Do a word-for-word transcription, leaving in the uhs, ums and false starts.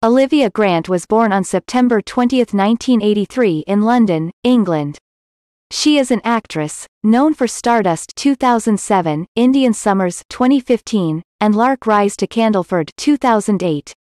Olivia Grant was born on September twentieth nineteen eighty-three in London, England. She is an actress, known for Stardust two thousand seven, Indian Summers twenty fifteen, and Lark Rise to Candleford two thousand eight.